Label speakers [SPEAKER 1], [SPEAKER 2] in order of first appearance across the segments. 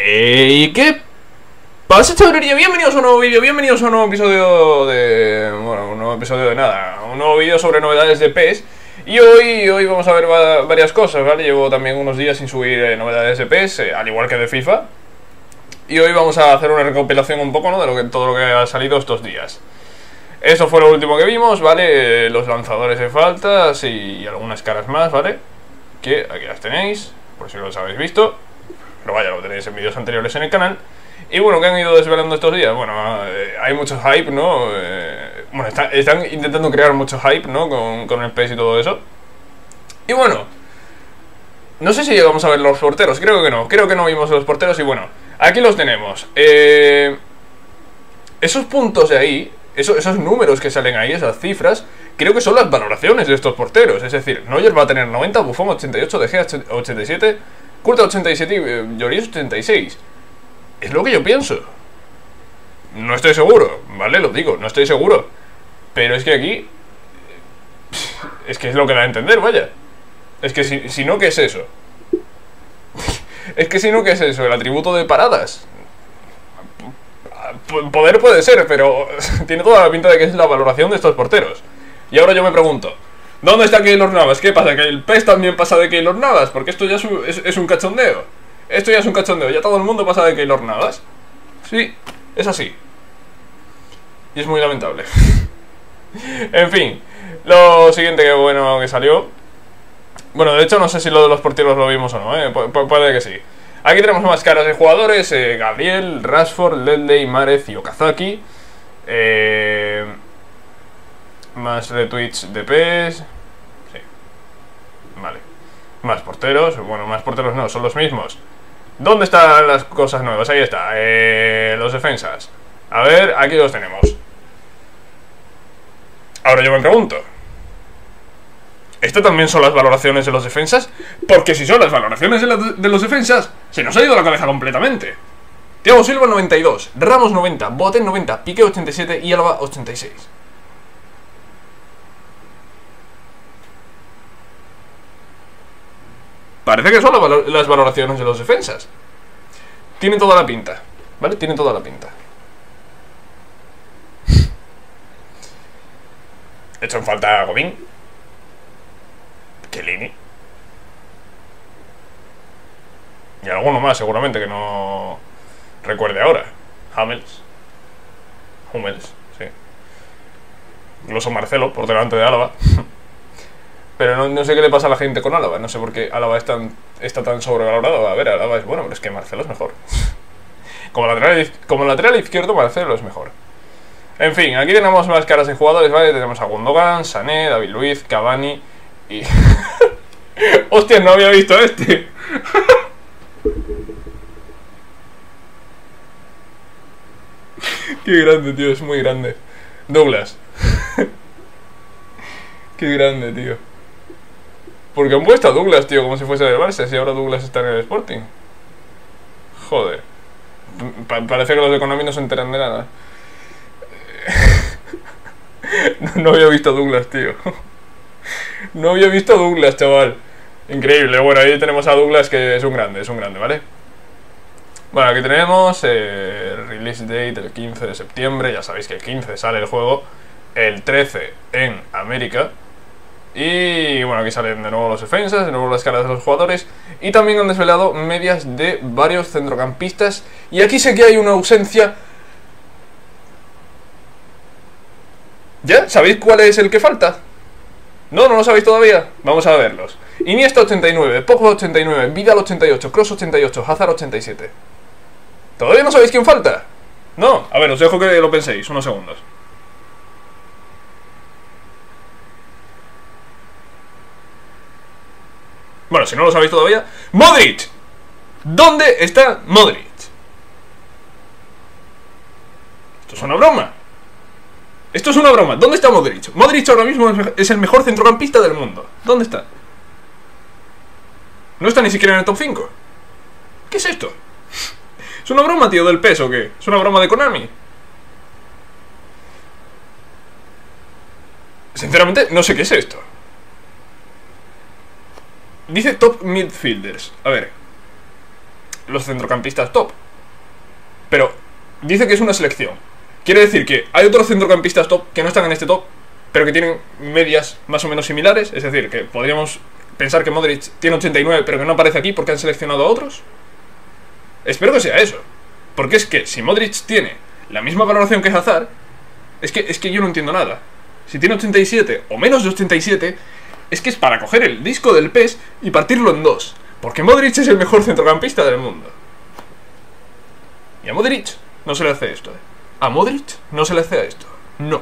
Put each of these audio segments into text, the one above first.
[SPEAKER 1] ¿Qué pasa, chavalería? Bienvenidos a un nuevo vídeo, bienvenidos a un nuevo episodio de... Bueno, un nuevo episodio de nada, un nuevo vídeo sobre novedades de PES. Y hoy vamos a ver varias cosas, ¿vale? Llevo también unos días sin subir novedades de PES, al igual que de FIFA. Y hoy vamos a hacer una recopilación un poco, ¿no?, de todo lo que ha salido estos días. Eso fue lo último que vimos, ¿vale? Los lanzadores de faltas y algunas caras más, ¿vale? Que aquí las tenéis, por si no los habéis visto. Pero vaya, lo tenéis en vídeos anteriores en el canal. Y bueno, ¿qué han ido desvelando estos días? Bueno, hay mucho hype, ¿no? Bueno, están intentando crear mucho hype, ¿no? Con el PES y todo eso. Y bueno, no sé si llegamos a ver los porteros, creo que no vimos los porteros. Y bueno, aquí los tenemos. Esos puntos de ahí, esos números que salen ahí, esas cifras, creo que son las valoraciones de estos porteros. Es decir, Neuer va a tener 90, Buffon 88, De Gea 87, Courtois 87 y Lloris 86. Es lo que yo pienso. No estoy seguro, ¿vale? Lo digo, no estoy seguro. Pero es que aquí... Es que es lo que da a entender, vaya. Es que si no, ¿qué es eso? Es que si no, ¿qué es eso? El atributo de paradas. Poder puede ser, pero tiene toda la pinta de que es la valoración de estos porteros. Y ahora yo me pregunto, ¿dónde está Keylor Navas? ¿Qué pasa? ¿Que el PES también pasa de Keylor Navas? Porque esto ya es un cachondeo. Esto ya es un cachondeo, ya todo el mundo pasa de Keylor Navas. Sí, es así. Y es muy lamentable. En fin, lo siguiente que bueno que salió. Bueno, de hecho no sé si lo de los porteros lo vimos o no, puede que sí. Aquí tenemos más caras de jugadores, Gabriel, Rashford, Ledley, Mahrez y Okazaki. Más retweets de PES. Sí. Vale. Más porteros, bueno, más porteros no, son los mismos. ¿Dónde están las cosas nuevas? Ahí está, los defensas. A ver, aquí los tenemos. Ahora yo me pregunto, ¿esto también son las valoraciones de los defensas? Porque si son las valoraciones de los defensas, se nos ha ido la cabeza completamente. Thiago Silva 92, Ramos 90, Boateng 90, Piqué 87 y Alba 86. Parece que son las valoraciones de los defensas. Tiene toda la pinta, ¿vale? Tiene toda la pinta. He hecho en falta Gobin, Chiellini y alguno más seguramente que no recuerde ahora. Hummels, sí. Incluso Marcelo por delante de Álava. Pero no sé qué le pasa a la gente con Álava. No sé por qué Álava está tan sobrevalorado. A ver, Álava es bueno, pero es que Marcelo es mejor. Como lateral izquierdo, Marcelo es mejor. En fin, aquí tenemos más caras de jugadores, ¿vale? Tenemos a Gundogan, Sané, David Luiz, Cavani y... ¡Hostia, no había visto este! Qué grande, tío, es muy grande. Douglas. Qué grande, tío. Porque han puesto a Douglas, tío, como si fuese del Barça. Si ahora Douglas está en el Sporting. Joder. Parece que los de Konami no se enteran de nada. No había visto a Douglas, tío. No había visto a Douglas, chaval. Increíble. Bueno, ahí tenemos a Douglas, que es un grande, ¿vale? Bueno, aquí tenemos release date el 15 de septiembre. Ya sabéis que el 15 sale el juego. El 13 en América. Y bueno, aquí salen de nuevo los defensas, de nuevo las caras de los jugadores. Y también han desvelado medias de varios centrocampistas. Y aquí sé que hay una ausencia. ¿Ya? ¿Sabéis cuál es el que falta? ¿No lo sabéis todavía? Vamos a verlos. Iniesta 89, Pogba 89, Vidal 88, Kroos 88, Hazard 87. ¿Todavía no sabéis quién falta? No, a ver, os dejo que lo penséis, unos segundos. Bueno, si no lo sabéis todavía, ¡Modric! ¿Dónde está Modric? Esto es una broma. Esto es una broma. ¿Dónde está Modric? Modric ahora mismo es el mejor centrocampista del mundo. ¿Dónde está? No está ni siquiera en el top 5. ¿Qué es esto? ¿Es una broma, tío, del PES o qué? ¿Es una broma de Konami? Sinceramente, no sé qué es esto. Dice top midfielders. A ver, los centrocampistas top. Pero dice que es una selección. Quiere decir que hay otros centrocampistas top que no están en este top, pero que tienen medias más o menos similares. Es decir, que podríamos pensar que Modric tiene 89, pero que no aparece aquí porque han seleccionado a otros. Espero que sea eso. Porque es que si Modric tiene la misma valoración que Hazard, es que yo no entiendo nada. Si tiene 87 o menos de 87, es que es para coger el disco del PES y partirlo en dos. Porque Modric es el mejor centrocampista del mundo. Y a Modric no se le hace esto, A Modric no se le hace esto. No.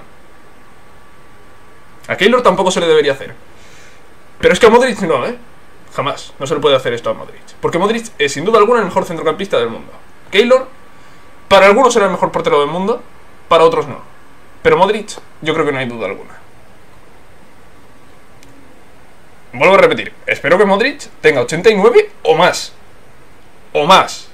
[SPEAKER 1] A Keylor tampoco se le debería hacer. Pero es que a Modric no, Jamás. No se le puede hacer esto a Modric. Porque Modric es sin duda alguna el mejor centrocampista del mundo. Keylor, para algunos será el mejor portero del mundo, para otros no. Pero Modric, yo creo que no hay duda alguna. Vuelvo a repetir, espero que Modric tenga 89 o más. O más.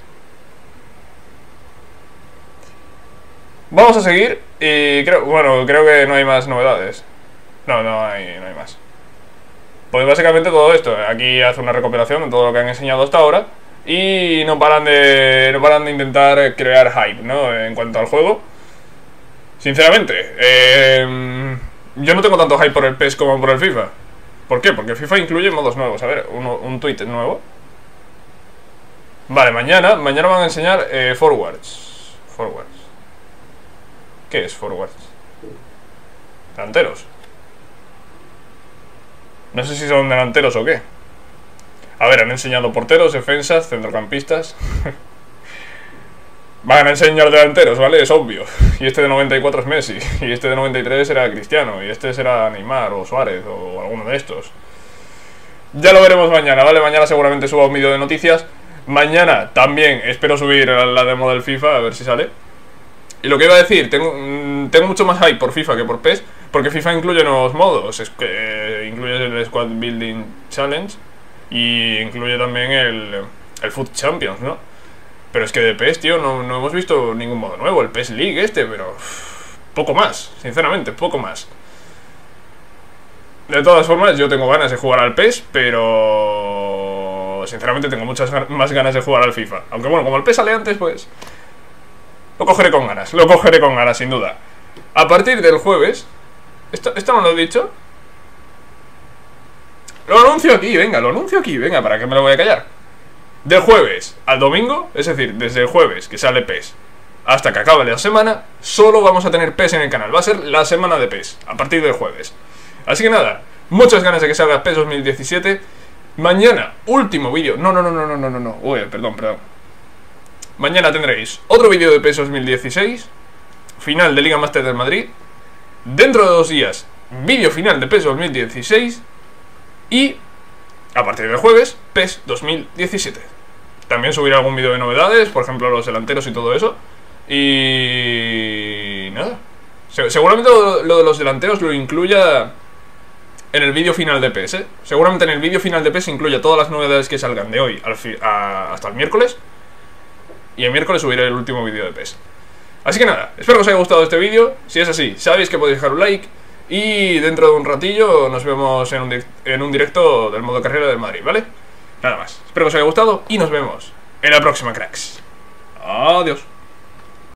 [SPEAKER 1] Vamos a seguir y creo que no hay más novedades. No hay más. Pues básicamente todo esto. Aquí hace una recopilación de todo lo que han enseñado hasta ahora. Y no paran de intentar crear hype, ¿no? En cuanto al juego. Sinceramente, yo no tengo tanto hype por el PES como por el FIFA. ¿Por qué? Porque el FIFA incluye modos nuevos. A ver, un tweet nuevo. Vale, mañana van a enseñar forwards. ¿Qué es forwards? Delanteros. No sé si son delanteros o qué. A ver, han enseñado porteros, defensas, centrocampistas. Van a enseñar delanteros, ¿vale? Es obvio. Y este de 94 es Messi. Y este de 93 era Cristiano. Y este será Neymar o Suárez o alguno de estos. Ya lo veremos mañana, ¿vale? Mañana seguramente suba un vídeo de noticias. Mañana también espero subir la demo del FIFA, a ver si sale. Y lo que iba a decir, tengo mucho más hype por FIFA que por PES, porque FIFA incluye nuevos modos. Incluye el Squad Building Challenge y incluye también el Foot Champions, ¿no? Pero es que de PES, tío, no hemos visto ningún modo nuevo. El PES League pero poco más, sinceramente, poco más. De todas formas, yo tengo ganas de jugar al PES, pero sinceramente tengo muchas más ganas de jugar al FIFA. Aunque bueno, como el PES sale antes, pues lo cogeré con ganas, sin duda. A partir del jueves, ¿esto no lo he dicho? Lo anuncio aquí, venga, ¿para qué me lo voy a callar? Del jueves al domingo, es decir, desde el jueves que sale PES hasta que acabe la semana, solo vamos a tener PES en el canal. Va a ser la semana de PES, a partir del jueves. Así que nada, muchas ganas de que salga PES 2017. Mañana, último vídeo. No. Uy, perdón. Mañana tendréis otro vídeo de PES 2016, final de Liga Master del Madrid. Dentro de 2 días, vídeo final de PES 2016. Y a partir del jueves, PES 2017. También subiré algún vídeo de novedades, por ejemplo los delanteros y todo eso. Y nada, seguramente lo de los delanteros lo incluya en el vídeo final de PES, Seguramente en el vídeo final de PES incluya todas las novedades que salgan de hoy hasta el miércoles. Y el miércoles subiré el último vídeo de PES. Así que nada, espero que os haya gustado este vídeo. Si es así, sabéis que podéis dejar un like. Y dentro de un ratillo nos vemos en un directo del modo carrera del Madrid, ¿vale? Nada más, espero que os haya gustado y nos vemos en la próxima, cracks. Adiós.